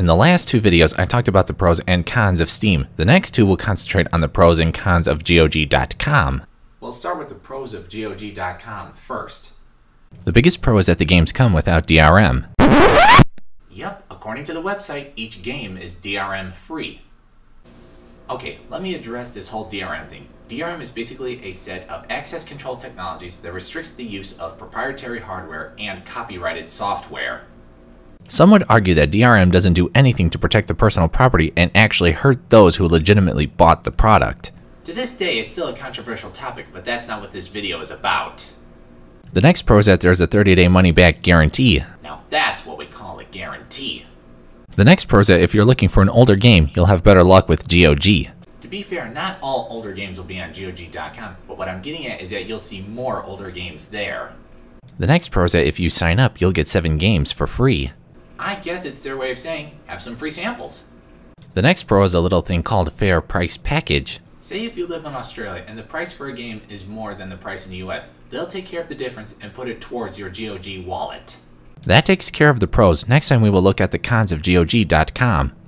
In the last two videos, I talked about the pros and cons of Steam. The next two will concentrate on the pros and cons of GOG.com. We'll start with the pros of GOG.com first. The biggest pro is that the games come without DRM. Yep, according to the website, each game is DRM free. Okay, let me address this whole DRM thing. DRM is basically a set of access control technologies that restricts the use of proprietary hardware and copyrighted software. Some would argue that DRM doesn't do anything to protect the personal property and actually hurt those who legitimately bought the product. To this day, it's still a controversial topic, but that's not what this video is about. The next pro is that there's a 30-day money-back guarantee. Now that's what we call a guarantee. The next pro is that if you're looking for an older game, you'll have better luck with GOG. To be fair, not all older games will be on GOG.com, but what I'm getting at is that you'll see more older games there. The next pro is that if you sign up, you'll get 7 games for free. I guess it's their way of saying, have some free samples. The next pro is a little thing called Fair Price Package. Say if you live in Australia and the price for a game is more than the price in the US, they'll take care of the difference and put it towards your GOG wallet. That takes care of the pros. Next time we will look at the cons of GOG.com.